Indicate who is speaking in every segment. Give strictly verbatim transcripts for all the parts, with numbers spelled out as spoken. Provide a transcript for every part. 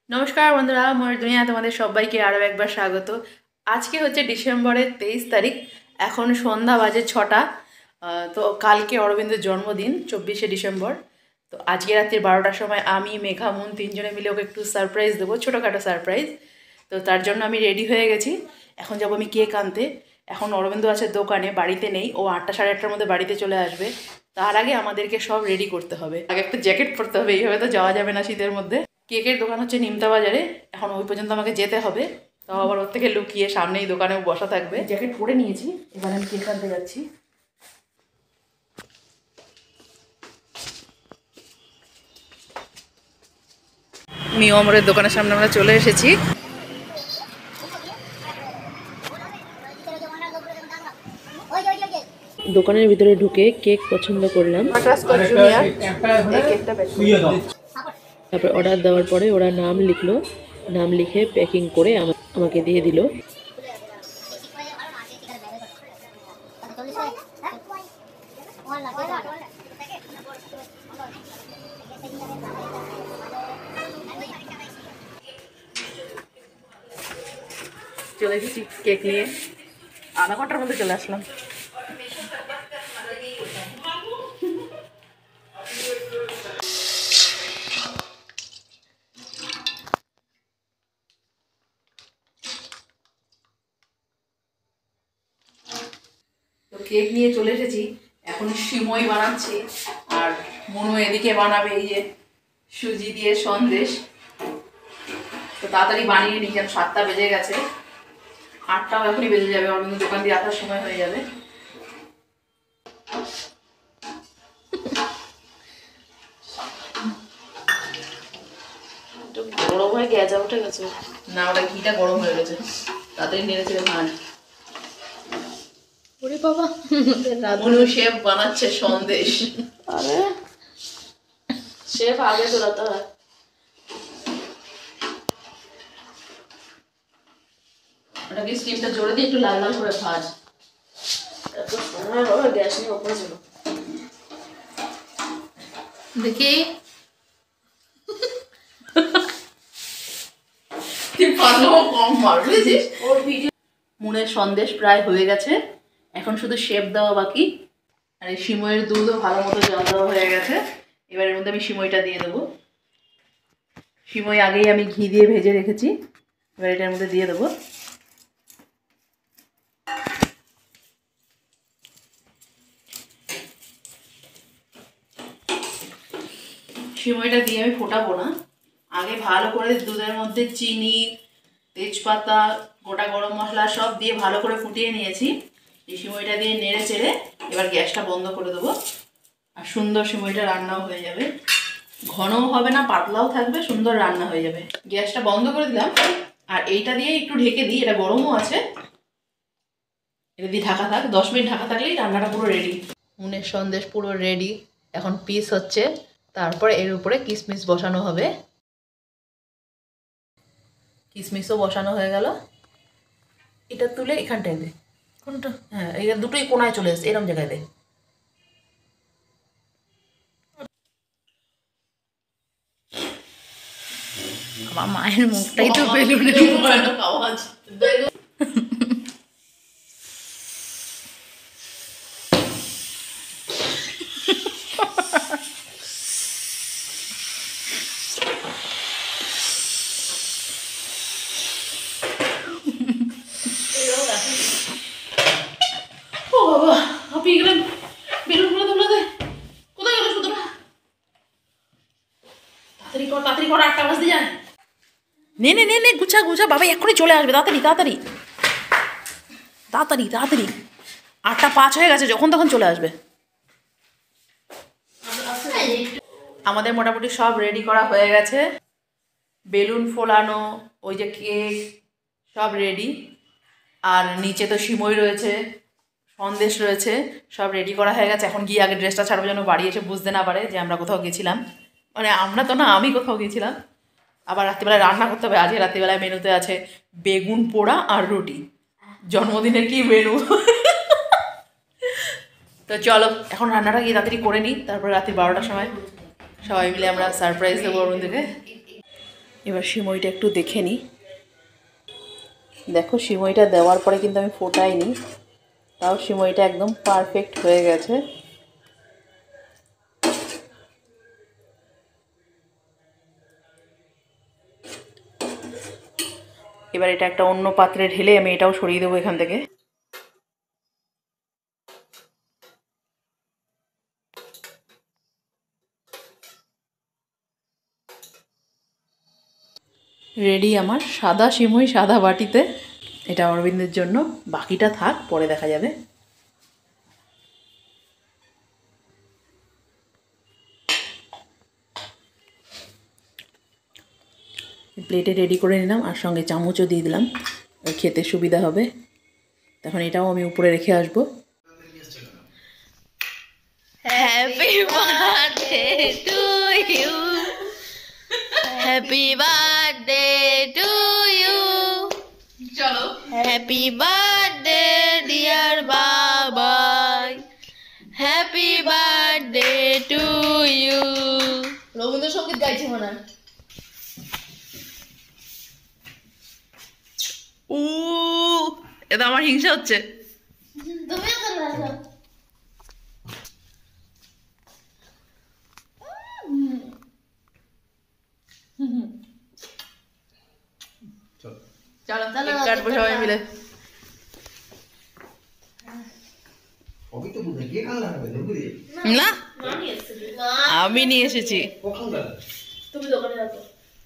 Speaker 1: নমস্কার বন্ধুরা, মোর দুনিয়া তোমাদের সবাইকে আরও একবার স্বাগত। আজকে হচ্ছে ডিসেম্বরের তেইশ তারিখ, এখন সন্ধ্যা বাজে ছটা। তো কালকে অরবিন্দের জন্মদিন, চব্বিশে ডিসেম্বর। তো আজকে রাত্রির বারোটার সময় আমি, মেঘা, মুন তিনজনে মিলে ওকে একটু সারপ্রাইজ দেবো, ছোটোখাটো সারপ্রাইজ। তো তার জন্য আমি রেডি হয়ে গেছি। এখন যাবো আমি কেক আনতে। এখন অরবিন্দ আছে দোকানে, বাড়িতে নেই। ও আটটা সাড়ে আটটার মধ্যে বাড়িতে চলে আসবে। তার আগে আমাদেরকে সব রেডি করতে হবে। আগে একটা জ্যাকেট পরতে হবে, এইভাবে তো যাওয়া যাবে না শীতের মধ্যে। কেকের দোকান হচ্ছে নিমতা বাজারে, এখন ওই পর্যন্ত আমাকে যেতে হবে। তাও আবার ওর থেকে লুকিয়ে সামনেই দোকানেও বসা থাকবে। জ্যাকেট পরে নিয়েছি, এবার আমি কেক আনতে যাচ্ছি। মিয়মরের দোকানের সামনে আমরা চলে এসেছি। দোকানের ভিতরে ঢুকে কেক পছন্দ করলাম, তারপর অর্ডার দেওয়ার পরে ওরা নাম লিখলো, নাম লিখে প্যাকিং করে আমাকে দিয়ে দিল। চলে এসেছি কেক নিয়ে, আধা ঘন্টার মধ্যে চলে আসলাম। তো কেক নিয়ে চলে এসেছি, এখন সিমই বানাচ্ছি, আর মনু এদিকে বানাবে এই যে সুজি দিয়ে সন্দেশ। তো তাড়াতাড়ি বানিয়ে নিই, যেন সাতটা বেজে গেছে, আটটাও এখনই বেজে যাবে, অন্য দোকান দিয়ে আসার সময় হয়ে যাবে। গরম হয়ে গ্যাজা উঠে গেছে না, ওটা ঘিটা গরম হয়ে গেছে, তাড়াতাড়ি নেড়েছে ভাঁজ। ওরে বাবা, মনু শেফ বানাচ্ছে সন্দেশ। আরে শেফ আগে দৌড়াতে হয়। ওটাকে স্টিমটা জোরে দিয়ে একটু লাল লাল করে ভাজ। এত সময় হবে গ্যাস নিয়ে ওপরে ছিল। দেখি কম মার বুঝেছিস। মুনের সন্দেশ প্রায় হয়ে গেছে, এখন শুধু শেপ দেওয়া বাকি। আর এই সিমইয়ের দুধও ভালো মতো জল দেওয়া হয়ে গেছে। এবার এর মধ্যে আমি সিমইটা দিয়ে দেবো। সিমই আগেই আমি ঘি দিয়ে ভেজে রেখেছি, এবার এটার মধ্যে দিয়ে দেবো। সিমইটা দিয়ে আমি ফোটাবো না, আগে ভালো করে দুধের মধ্যে চিনি, তেজপাতা, গোটা গরম মশলা সব দিয়ে ভালো করে ফুটিয়ে নিয়েছি। এই সিমইটা দিয়ে নেড়ে চেড়ে এবার গ্যাসটা বন্ধ করে দেবো, আর সুন্দর সিমইটা রান্নাও হয়ে যাবে। ঘনও হবে না, পাতলাও থাকবে, সুন্দর রান্না হয়ে যাবে। গ্যাসটা বন্ধ করে দিলাম, আর এইটা দিয়ে একটু ঢেকে দিই, এটা গরমও আছে, এটা দিয়ে ঢাকা থাক। দশ মিনিট ঢাকা থাকলেই রান্নাটা পুরো রেডি। মুনের সন্দেশ পুরো রেডি, এখন পিস হচ্ছে, তারপর এর উপরে কিশমিশ বসানো হবে। কিশমিশও বসানো হয়ে গেল। এটা তুলে এখানটায় দে, কোনটা? হ্যাঁ, এই দুটোই কোনায় চলে এসছে, এরকম জায়গায় দে। আমার মায়ের মুখটাই তো বেলুনের আওয়াজ। ও বাবা, হাঁপিয়ে গেলাম। বেলুনগুলো তোলা দে, কোথায় গেল সুতরা? তাড়াতাড়ি কর, তাড়াতাড়ি কর, আটটা বাজতে যায়। নে নে নে নে, গুছা গুছা, বাবা এক্ষুনি চলে আসবে, তাড়াতাড়ি তাড়াতাড়ি তাড়াতাড়ি তাড়াতাড়ি। আটটা পাঁচ হয়ে গেছে, যখন তখন চলে আসবে। আমাদের মোটামুটি সব রেডি করা হয়ে গেছে, বেলুন ফোলানো, ওই যে কেক সব রেডি, আর নিচে তো সিমই রয়েছে, সন্দেশ রয়েছে, সব রেডি করা হয়ে গেছে। এখন গিয়ে আগে ড্রেসটা ছাড়বো, যেন বাড়ি এসে বুঝতে না পারে যে আমরা কোথাও গেছিলাম। মানে আমরা তো না, আমি কোথাও গেছিলাম। আবার রাত্রিবেলায় রান্না করতে হবে। আজকে রাত্রিবেলায় মেনুতে আছে বেগুন পোড়া আর রুটি। জন্মদিনের কি মেনু। তো চলো এখন রান্নাটা গিয়ে তাড়াতাড়ি করে নিই, তারপরে রাত্রি বারোটার সময় সবাই মিলে আমরা সারপ্রাইজ দেবো অরুণদিকে। এবার সিমইটা একটু দেখে নিই। দেখো সিমইটা দেওয়ার পরে কিন্তু আমি ফোটাইনি, তাও সিমইটা একদম পারফেক্ট হয়ে গেছে। এবার এটা একটা অন্য পাত্রে ঢেলে আমি এটাও সরিয়ে দেবো এখান থেকে। রেডি আমার সাদা সিমই সাদা বাটিতে। এটা অরবিন্দের জন্য, বাকিটা থাক, পরে দেখা যাবে। প্লেটে রেডি করে নিলাম, আর সঙ্গে চামচও দিয়ে দিলাম, খেতে সুবিধা হবে। তখন এটাও আমি উপরে রেখে আসবো। Happy birthday to you, happy birthday to you, চলো happy birthday dear Babai, happy birthday to you. Rabindrasangeet গাইছে মনে হয়। ও এটা আমার হিংসা হচ্ছে। চলো কাটবো সবাই মিলে। না আমি নিয়ে এসেছি। তুমি দোকানে রাখো।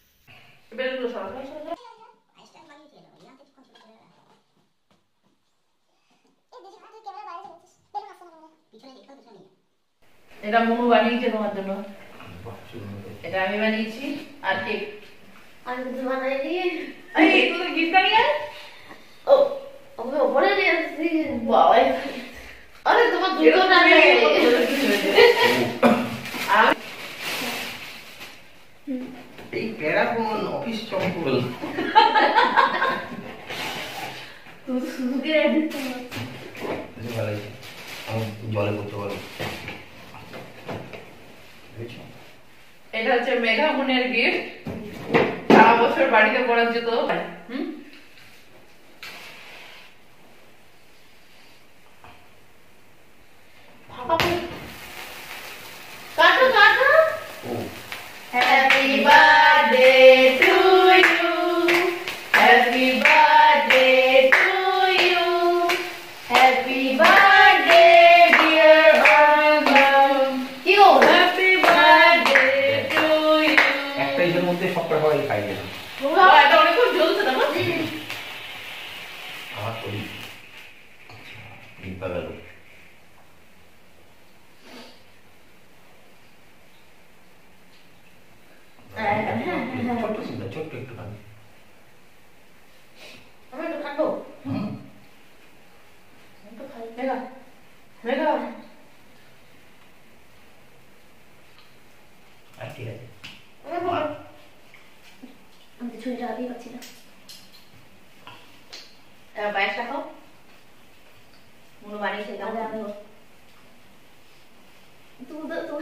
Speaker 1: এটা মনু বানিয়েছে তোমার জন্য, এটা আমি বানিয়েছি। আর কেক আমি কিছু বানাইনি। এই তুই গিফটটা নিয়ে আয়। ও আমি ওপরে নিয়ে আসছি বাবা। আরে তোমার দুটো না রে, এই প্যারাগন অফিস চম্পল তুই সুজুকি রেডি তো আছে ভালো আছে। আমি জলে করতে পারবো। এটা হচ্ছে মেঘা মুনের গিফট, সারা বছর বাড়িতে পরার জন্য। হুম কাটো কাটো। Happy birthday to you, happy birthday to you, happy birthday dear Babam. কি গো হ্যাপি বার্থডে টু ইউ। একটা এর মধ্যে সবটা সবাই খাই গেল। বাবা এটা অনেক জ্বলছে না আমার করি নিপা গেল। ছোট্ট একটু খাবো, আমি একটু খাবো। হুম একটু খাই। মেঘা মেঘা আর ঠিক আছে। আমি তো ছুরিটা হাতেই পাচ্ছি না। এবার পায়েসটা খাও, মনু বানিয়েছে। তাহলে আমি তুমি তো তুমি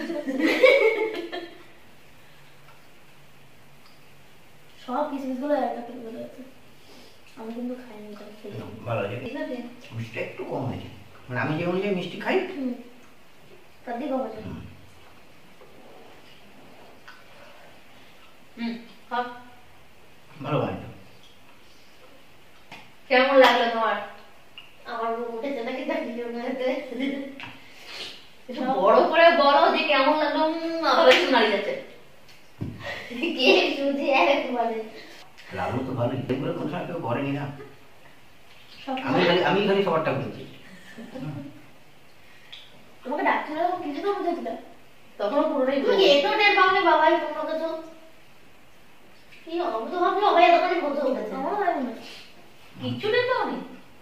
Speaker 1: সব কিসমিসগুলো একটা করে বলে আছে। আমি কিন্তু খাইনি, এটা খেলাম ভালো লাগে। ঠিক আছে মিষ্টি একটু কম হয়েছে, মানে আমি যে অনুযায়ী মিষ্টি খাই তার দিয়ে কম হয়েছে। হুম খাও ভালো বানিয়েছো। কেমন লাগলো তোমার? আমার উঠেছে নাকি দেখলিও না এতে বড় করে বড় যে কেমন লাগলো। আবার একটু নাড়ি যাচ্ছে কে সুজি একবারে লাগলো তো ভালোই। এগুলো কোন সময় কেউ করেনি না, আমি খালি আমি খালি সবারটা বলছি। তোমাকে ডাকছিল কিছু তো বুঝেছিল তখন পুরোটাই তুমি এত টের পাওনি বাবাই তোমাকে তো কি আমি তো ভাবলাম বাবাই দোকানে বসে উঠেছে। আমার লাগে না কিচ্ছু টের পাওনি।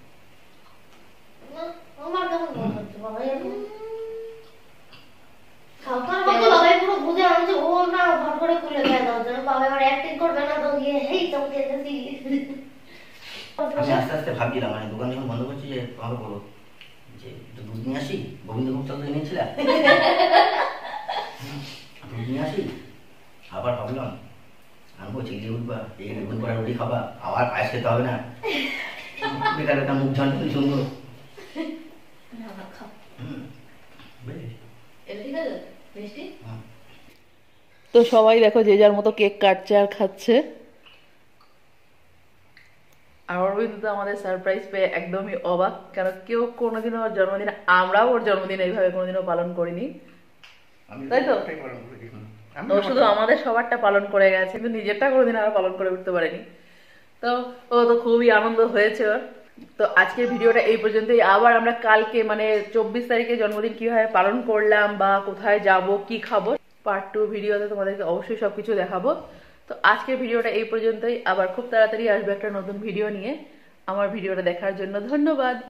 Speaker 1: আমার কেমন মনে হচ্ছে বাবাই খাওয়ার মতো বাবাই পুরো বুঝে আনছে। ও না ভাব করে খুলে দেয় দাও যেন বাবাই আমার অ্যাক্টিং করবে না তো গিয়ে হেই তোকে দেখি। আমি আস্তে আস্তে ভাবছিলাম মানে দোকান যখন বন্ধ করছি যে তোমাকে বলো যে একটু দুধ নিয়ে আসি, গোবিন্দভোগ চাল তো এনেছিলাম দুধ নিয়ে আসি। আবার ভাবলাম
Speaker 2: আমি বলছি যে উঠবা এই দুপুর পরে রুটি খাবা আবার পায়েস খেতে হবে না বেকার একটা মুখ ঝান সুন্দর
Speaker 1: তো সবাই দেখো যে যার মতো কেক কাটছে আর খাচ্ছে। আর অরবিন্দ তো আমাদের সারপ্রাইজ পেয়ে একদমই অবাক, কেন কেউ কোনোদিনও ওর জন্মদিন, আমরাও ওর জন্মদিন এইভাবে কোনোদিনও পালন করিনি, তাই তো? ও শুধু আমাদের সবারটা পালন করে গেছে, কিন্তু নিজেরটা কোনোদিন আর পালন করে উঠতে পারেনি। তো ও তো খুবই আনন্দ হয়েছে ওর। তো আজকের ভিডিওটা এই পর্যন্তই। আবার আমরা কালকে মানে চব্বিশ তারিখে জন্মদিন কিভাবে পালন করলাম বা কোথায় যাব কি খাবো পার্ট টু ভিডিওতে তোমাদেরকে অবশ্যই সবকিছু দেখাবো। তো আজকের ভিডিওটা এই পর্যন্তই, আবার খুব তাড়াতাড়ি আসবে একটা নতুন ভিডিও নিয়ে। আমার ভিডিওটা দেখার জন্য ধন্যবাদ।